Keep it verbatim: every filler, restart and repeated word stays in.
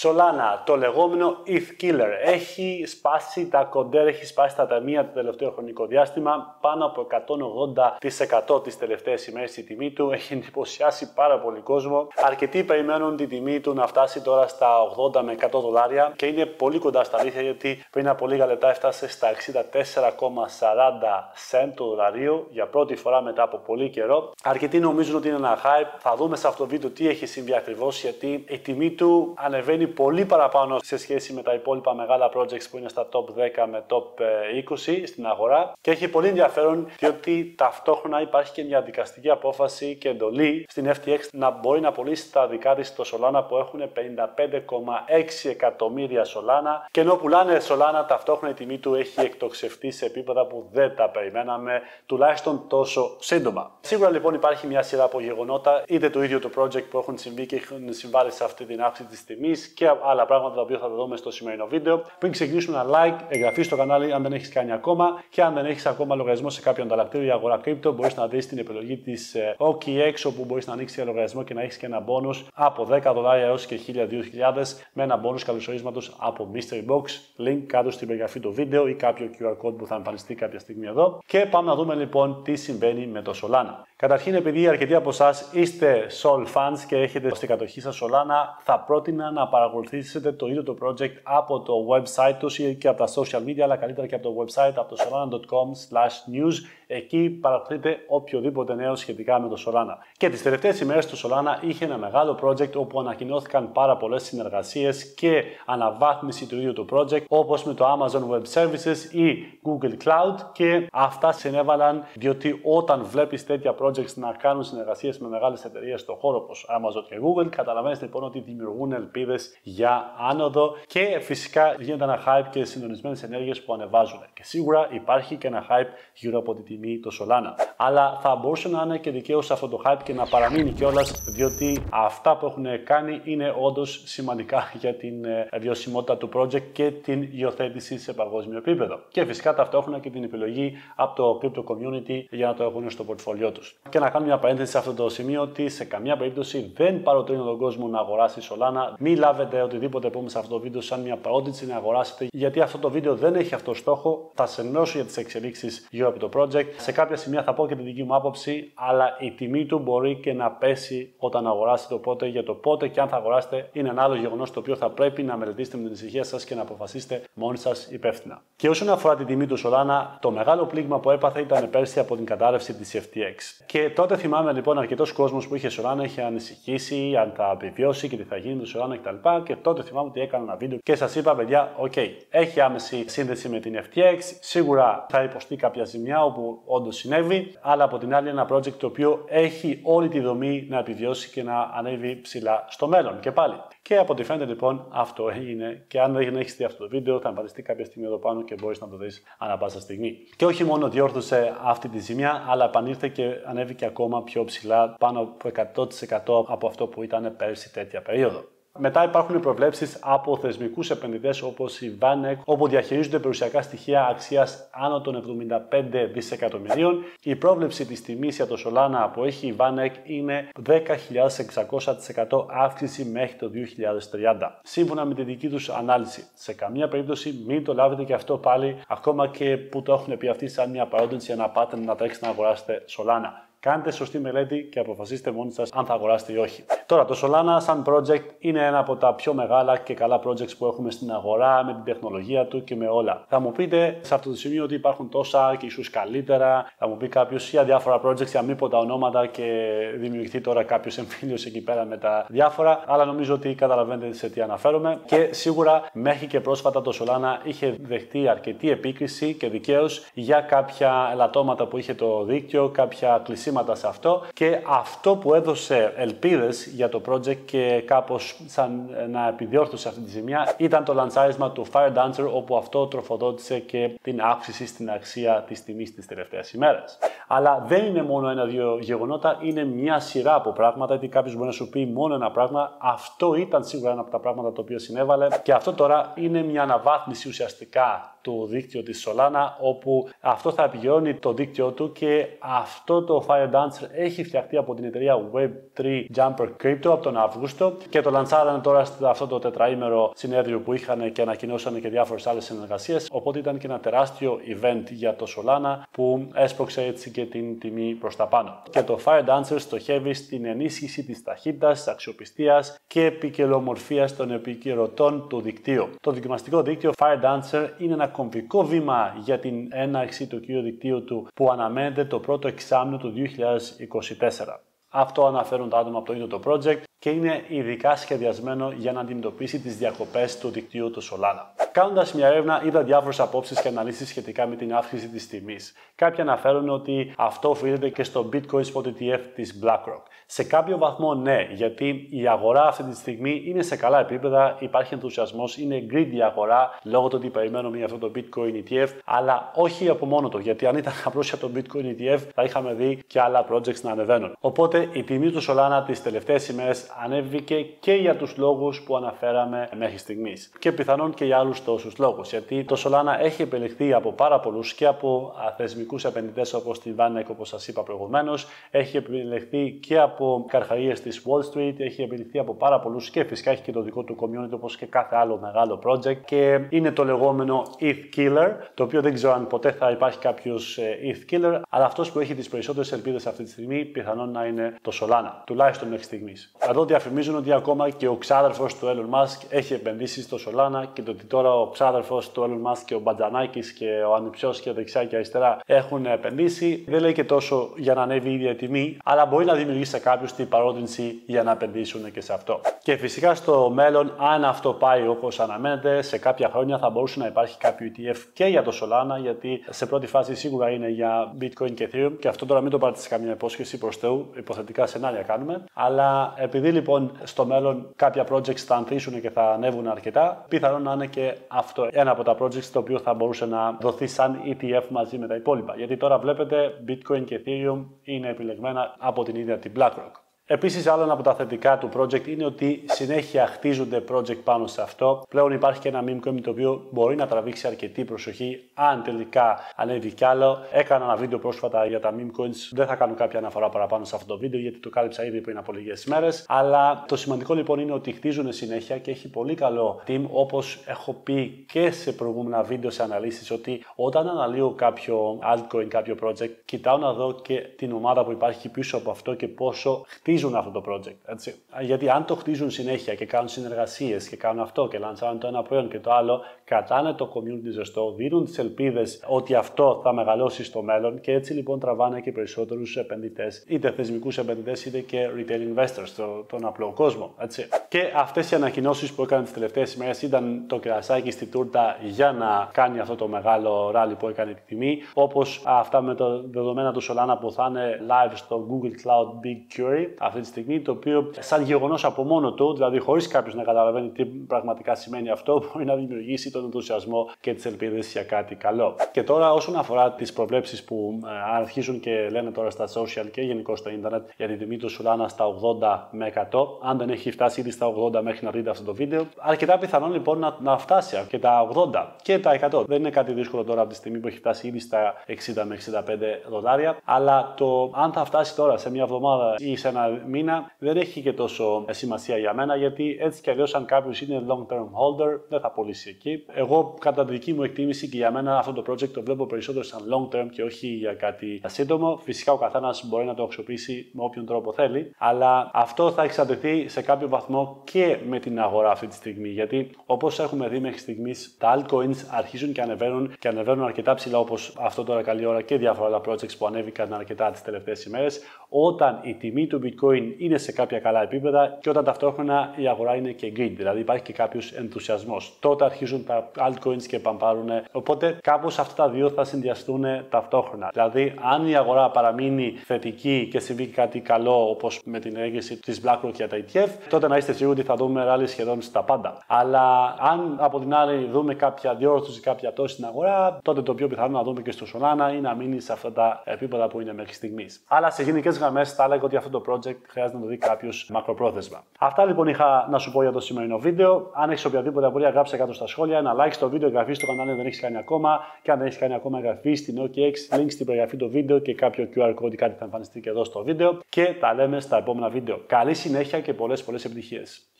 Solana, το λεγόμενο ι θ Killer, έχει σπάσει τα κοντέρ, έχει σπάσει τα ταμεία το τελευταίο χρονικό διάστημα, πάνω από εκατόν ογδόντα τοις εκατό τις τελευταίες ημέρες η τιμή του, έχει εντυπωσιάσει πάρα πολύ κόσμο. Αρκετοί περιμένουν την τιμή του να φτάσει τώρα στα ογδόντα με εκατό δολάρια και είναι πολύ κοντά στα αλήθεια, γιατί πριν από λίγα λεπτά έφτασε στα εξήντα τέσσερα κόμμα σαράντα σεντ το δολαρίο για πρώτη φορά μετά από πολύ καιρό. Αρκετοί νομίζουν ότι είναι ένα hype. Θα δούμε σε αυτό το βίντεο τι έχει συμβεί ακριβώς, γιατί η τιμή του ανεβαίνει πολύ παραπάνω σε σχέση με τα υπόλοιπα μεγάλα projects που είναι στα top δέκα με top είκοσι στην αγορά. Και έχει πολύ ενδιαφέρον, διότι ταυτόχρονα υπάρχει και μια δικαστική απόφαση και εντολή στην εφ τι εξ να μπορεί να πωλήσει τα δικά της στο Solana που έχουν πενήντα πέντε κόμμα έξι εκατομμύρια Solana. Και ενώ πουλάνε Solana, ταυτόχρονα η τιμή του έχει εκτοξευτεί σε επίπεδα που δεν τα περιμέναμε, τουλάχιστον τόσο σύντομα. Σίγουρα λοιπόν υπάρχει μια σειρά από γεγονότα, είτε το ίδιο το project που έχουν συμβεί και έχουν συμβάλει σε αυτή την αύξηση της τιμής και άλλα πράγματα τα οποία θα τα δούμε στο σημερινό βίντεο. Πριν ξεκινήσουμε, ένα like, εγγραφή στο κανάλι αν δεν έχεις κάνει ακόμα, και αν δεν έχεις ακόμα λογαριασμό σε κάποιο ανταλλακτήριο για αγορά κρύπτο, μπορείς να δεις την επιλογή της ο κέι εξ, όπου μπορείς να ανοίξεις ένα λογαριασμό και να έχεις και ένα bonus από δέκα δολάρια έως και χίλια δύο χιλιάδες με ένα bonus καλωσορίσματος από Mystery Box. Link κάτω στην περιγραφή του βίντεο ή κάποιο κιου αρ code που θα εμφανιστεί κάποια στιγμή εδώ. Και πάμε να δούμε λοιπόν τι συμβαίνει με το Solana. Καταρχήν, επειδή αρκετοί από εσάς είστε Sol fans και έχετε στην κατοχή σας Solana, θα πρότεινα να παρακολουθήσετε το ίδιο το project από το website τους ή και από τα social media, αλλά καλύτερα και από το website, από το solana dot com slash news. Εκεί παρακολουθείτε οποιοδήποτε νέο σχετικά με το Solana. Και τις τελευταίες ημέρες το Solana είχε ένα μεγάλο project όπου ανακοινώθηκαν πάρα πολλές συνεργασίες και αναβάθμιση του ίδιου του project, όπως με το Amazon Web Services ή Google Cloud, και αυτά συνέβαλαν διότι όταν βλέπεις τέτοια projects να κάνουν συνεργασίες με μεγάλες εταιρείες στον χώρο όπως Amazon και Google, καταλαβαίνεις λοιπόν ότι δημιουργούν ελπίδες για άνοδο και φυσικά γίνεται ένα hype και συντονισμένες ενέργειες που ανεβάζουν. Και σίγουρα υπάρχει και ένα hype γύρω από τη τιμή το Solana. Αλλά θα μπορούσε να είναι και δικαίως αυτό το hype και να παραμείνει κιόλας, διότι αυτά που έχουν κάνει είναι όντως σημαντικά για την βιωσιμότητα του project και την υιοθέτηση σε παγκόσμιο επίπεδο. Και φυσικά ταυτόχρονα και την επιλογή από το crypto community για να το έχουν στο πορτφόλιό τους. Και να κάνω μια παρένθεση σε αυτό το σημείο ότι σε καμία περίπτωση δεν παροτρύνω τον κόσμο να αγοράσει Solana. Μην λάβετε οτιδήποτε πούμε σε αυτό το βίντεο σαν μια παρότριση να αγοράσετε, γιατί αυτό το βίντεο δεν έχει αυτό στόχο. Θα σε ενώσω για τις εξελίξεις γύρω από το project. Σε κάποια σημεία θα πω και τη δική μου άποψη, αλλά η τιμή του μπορεί και να πέσει όταν αγοράσετε. Οπότε για το πότε και αν θα αγοράσετε είναι ένα άλλο γεγονός το οποίο θα πρέπει να μελετήσετε με την ησυχία σας και να αποφασίσετε μόνοι σας υπεύθυνα. Και όσον αφορά τη τιμή του Solana, το μεγάλο πλήγμα που έπαθε ήταν πέρσι από την κατάρρευση της εφ τι εξ. Και τότε θυμάμαι λοιπόν αρκετός κόσμος που είχε Solana είχε ανησυχήσει αν θα επιβιώσει και τι θα γίνει με το Solana κτλ. Και τότε θυμάμαι ότι έκανα ένα βίντεο και σας είπα, παιδιά, οκ, okay, έχει άμεση σύνδεση με την εφ τι εξ, σίγουρα θα υποστεί κάποια ζημιά όπου όντως συνέβη, αλλά από την άλλη ένα project το οποίο έχει όλη τη δομή να επιβιώσει και να ανέβει ψηλά στο μέλλον και πάλι. Και από ό,τι φαίνεται λοιπόν αυτό έγινε, και αν δεν έχεις δει αυτό το βίντεο θα εμφανιστεί κάποια στιγμή εδώ πάνω και μπορείς να το δεις ανά πάσα στιγμή. Και όχι μόνο διόρθωσε αυτή τη ζημιά, αλλά επανήλθε και ανέβηκε ακόμα πιο ψηλά, πάνω από εκατό τοις εκατό από αυτό που ήταν πέρσι τέτοια περίοδο. Μετά υπάρχουν προβλέψεις από θεσμικούς επενδυτές όπως η VanEck, όπου διαχειρίζονται περιουσιακά στοιχεία αξίας άνω των εβδομήντα πέντε δισεκατομμυρίων. Η πρόβλεψη της τιμής για το Solana που έχει η VanEck είναι δέκα χιλιάδες εξακόσια τοις εκατό αύξηση μέχρι το δύο χιλιάδες τριάντα. Σύμφωνα με τη δική τους ανάλυση. Σε καμία περίπτωση μην το λάβετε και αυτό πάλι, ακόμα και που το έχουν πει αυτοί σαν μια παρότρινση για να πάτε να τρέξετε να αγοράσετε Solana. Κάντε σωστή μελέτη και αποφασίστε μόνοι σας αν θα αγοράσετε ή όχι. Τώρα, το Solana σαν project είναι ένα από τα πιο μεγάλα και καλά projects που έχουμε στην αγορά, με την τεχνολογία του και με όλα. Θα μου πείτε σε αυτό το σημείο ότι υπάρχουν τόσα και ίσως καλύτερα. Θα μου πει κάποιος για διάφορα projects, για μη πω τα ονόματα και δημιουργηθεί τώρα κάποιος εμφύλιος εκεί πέρα με τα διάφορα. Αλλά νομίζω ότι καταλαβαίνετε σε τι αναφέρομαι. Και σίγουρα μέχρι και πρόσφατα το Solana είχε δεχτεί αρκετή επίκριση και δικαίως για κάποια ελαττώματα που είχε το δίκτυο, κάποια κλεισίματα σε αυτό, και αυτό που έδωσε ελπίδες για το project και κάπως σαν να επιδιόρθωσε αυτή τη ζημιά ήταν το λαντσάρισμα του Firedancer, όπου αυτό τροφοδότησε και την αύξηση στην αξία της τιμής τις τελευταίες ημέρες. Αλλά δεν είναι μόνο ένα-δύο γεγονότα, είναι μια σειρά από πράγματα, γιατί κάποιος μπορεί να σου πει μόνο ένα πράγμα. Αυτό ήταν σίγουρα ένα από τα πράγματα το οποίο συνέβαλε, και αυτό τώρα είναι μια αναβάθμιση ουσιαστικά του δίκτυου της Solana, όπου αυτό θα επικυρώνει το δίκτυό του και αυτό το Firedancer έχει φτιαχτεί από την εταιρεία Web τρία Jumper Crypto από τον Αύγουστο και το λαντσάρανε τώρα σε αυτό το τετραήμερο συνέδριο που είχαν και ανακοινώσανε και διάφορες άλλες συνεργασίες. Οπότε ήταν και ένα τεράστιο event για το Solana που έσπρωξε έτσι και την τιμή προς τα πάνω. Και το Firedancer στοχεύει στην ενίσχυση της ταχύτητας, της αξιοπιστίας και ποικιλομορφίας των επικυρωτών του δικτύου. Το δοκιμαστικό δίκτυο Firedancer είναι ένα κομβικό βήμα για την έναρξη του κύριου δικτύου του που αναμένεται το πρώτο εξάμηνο του δύο χιλιάδες είκοσι τέσσερα. Αυτό αναφέρουν τα άτομα από το ίδιο το project και είναι ειδικά σχεδιασμένο για να αντιμετωπίσει τις διακοπές του δικτύου του Solana. Κάνοντας μια έρευνα, είδα διάφορες απόψεις και αναλύσεις σχετικά με την αύξηση της τιμής. Κάποιοι αναφέρουν ότι αυτό οφείλεται και στο Bitcoin Spot ι τι εφ της BlackRock. Σε κάποιο βαθμό ναι, γιατί η αγορά αυτή τη στιγμή είναι σε καλά επίπεδα, υπάρχει ενθουσιασμός, είναι greedy η αγορά λόγω του ότι περιμένουμε για αυτό το Bitcoin ι τι εφ, αλλά όχι από μόνο του, γιατί αν ήταν απλώς για το Bitcoin ι τι εφ θα είχαμε δει και άλλα projects να ανεβαίνουν. Οπότε η τιμή του Solana τις τελευταίες ημέρες ανέβηκε και για τους λόγους που αναφέραμε μέχρι στιγμής. Και πιθανόν και για άλλους τόσους λόγους. Γιατί το Solana έχει επιλεχθεί από πάρα πολλούς και από θεσμικούς επενδυτές όπως τη Vanek, όπως σας είπα προηγουμένως, έχει επιλεχθεί και από καρχαρίες της Wall Street, έχει επιλεχθεί από πάρα πολλούς και φυσικά έχει και το δικό του community όπως και κάθε άλλο μεγάλο project. Και είναι το λεγόμενο ι θ Killer, το οποίο δεν ξέρω αν ποτέ θα υπάρχει κάποιος ι θ Killer, αλλά αυτός που έχει τις περισσότερες ελπίδες αυτή τη στιγμή πιθανόν να είναι το Solana, τουλάχιστον μέχρι στιγμής. Εδώ διαφημίζουν ότι ακόμα και ο ξάδερφος του Elon Musk έχει επενδύσει στο Solana και το ότι τώρα ο ξάδερφος του Elon Musk και ο Μπατζανάκης και ο ανιψιός και δεξιά και αριστερά έχουν επενδύσει δεν λέει και τόσο για να ανέβει η ίδια η τιμή, αλλά μπορεί να δημιουργήσει σε κάποιους την παρότρινση για να επενδύσουν και σε αυτό. Και φυσικά στο μέλλον, αν αυτό πάει όπως αναμένεται, σε κάποια χρόνια θα μπορούσε να υπάρχει κάποιο ι τι εφ και για το Solana, γιατί σε πρώτη φάση σίγουρα είναι για Bitcoin και Ethereum και αυτό τώρα μην το πάρετε σε καμία υπόσχεση προς Θεού, υποθετικά σενάρια κάνουμε. Αλλά επειδή λοιπόν στο μέλλον κάποια projects θα ανθίσουν και θα ανέβουν αρκετά, πιθανόν να είναι και αυτό ένα από τα projects το οποίο θα μπορούσε να δοθεί σαν ι τι εφ μαζί με τα υπόλοιπα. Γιατί τώρα βλέπετε Bitcoin και Ethereum είναι επιλεγμένα από την ίδια την BlackRock. Επίσης, άλλο ένα από τα θετικά του project είναι ότι συνέχεια χτίζονται project πάνω σε αυτό. Πλέον υπάρχει και ένα meme coin το οποίο μπορεί να τραβήξει αρκετή προσοχή αν τελικά ανέβει κι άλλο. Έκανα ένα βίντεο πρόσφατα για τα meme coins. Δεν θα κάνω κάποια αναφορά παραπάνω σε αυτό το βίντεο γιατί το κάλυψα ήδη πριν από λίγες μέρες. Αλλά το σημαντικό λοιπόν είναι ότι χτίζουν συνέχεια και έχει πολύ καλό team, όπως έχω πει και σε προηγούμενα βίντεο σε αναλύσεις, ότι όταν αναλύω κάποιο altcoin, κάποιο project, κοιτάω να δω και την ομάδα που υπάρχει πίσω από αυτό και πόσο χτίζουν αυτό το project. Έτσι. Γιατί αν το χτίζουν συνέχεια και κάνουν συνεργασίες και κάνουν αυτό και λαντσάρουν το ένα προϊόν και το άλλο, κρατάνε το community ζεστό, δίνουν τις ελπίδες ότι αυτό θα μεγαλώσει στο μέλλον και έτσι λοιπόν τραβάνε και περισσότερους επενδυτές, είτε θεσμικούς επενδυτές είτε και retail investors, το, τον απλό κόσμο. Έτσι. Και αυτές οι ανακοινώσεις που έκαναν τις τελευταίες ημέρες ήταν το κερασάκι στη τούρτα για να κάνει αυτό το μεγάλο ράλι που έκανε τη τιμή, όπως αυτά με τα δεδομένα του Solana που θα είναι live στο Google Cloud BigQuery αυτή τη στιγμή, το οποίο σαν γεγονός από μόνο του, δηλαδή χωρίς κάποιος να καταλαβαίνει τι πραγματικά σημαίνει αυτό, μπορεί να δημιουργήσει τον ενθουσιασμό και τις ελπίδες για κάτι καλό. Και τώρα, όσον αφορά τις προβλέψεις που ε, αρχίζουν και λένε τώρα στα social και γενικώς στο ίντερνετ για την τιμή του Solana στα ογδόντα με εκατό, αν δεν έχει φτάσει ήδη στα ογδόντα μέχρι να δείτε αυτό το βίντεο, αρκετά πιθανόν λοιπόν να, να φτάσει και τα ογδόντα και τα εκατό. Δεν είναι κάτι δύσκολο τώρα από τη στιγμή που έχει φτάσει ήδη στα εξήντα με εξήντα πέντε δολάρια, αλλά το αν θα φτάσει τώρα σε μια εβδομάδα ή σε ένα μήνα δεν έχει και τόσο σημασία για μένα, γιατί έτσι κι αλλιώς αν κάποιος είναι long term holder δεν θα πωλήσει εκεί. Εγώ κατά τη δική μου εκτίμηση και για μένα αυτό το project το βλέπω περισσότερο σαν long term και όχι για κάτι σύντομο. Φυσικά ο καθένας μπορεί να το αξιοποιήσει με όποιον τρόπο θέλει, αλλά αυτό θα εξαρτηθεί σε κάποιο βαθμό και με την αγορά αυτή τη στιγμή, γιατί όπως έχουμε δει μέχρι στιγμής τα altcoins αρχίζουν και ανεβαίνουν και ανεβαίνουν αρκετά ψηλά, όπως αυτό τώρα καλή ώρα και διάφορα άλλα projects που ανέβηκαν αρκετά τις τελευταίες ημέρες, όταν η τιμή του bitcoin είναι σε κάποια καλά επίπεδα και όταν ταυτόχρονα η αγορά είναι και greed, δηλαδή υπάρχει και κάποιος ενθουσιασμός. Τότε αρχίζουν τα altcoins και παμπάρουν. Οπότε κάπως αυτά τα δύο θα συνδυαστούν ταυτόχρονα. Δηλαδή, αν η αγορά παραμείνει θετική και συμβεί κάτι καλό, όπως με την έγκριση της BlackRock για τα ι τι εφ, τότε να είστε σίγουροι ότι θα δούμε ράλι σχεδόν στα πάντα. Αλλά αν από την άλλη δούμε κάποια διόρθωση, κάποια πτώση στην αγορά, τότε το πιο πιθανό να δούμε και στο Solana ή να μείνει σε αυτά τα επίπεδα που είναι μέχρι στιγμής. Αλλά σε γενικές γραμμές θα έλεγα ότι αυτό το project δεν χρειάζεται να το δει κάποιο μακροπρόθεσμα. Αυτά λοιπόν είχα να σου πω για το σημερινό βίντεο. Αν έχει οποιαδήποτε απορία, γράψε κάτω στα σχόλια. Ένα like στο βίντεο, εγγραφή στο κανάλι αν δεν έχει κάνει ακόμα. Και αν δεν έχει κάνει ακόμα, εγγραφή στην ο κέι εξ, link στην περιγραφή του βίντεο και κάποιο κιου αρ code, κάτι θα εμφανιστεί και εδώ στο βίντεο. Και τα λέμε στα επόμενα βίντεο. Καλή συνέχεια και πολλές πολλές επιτυχίες.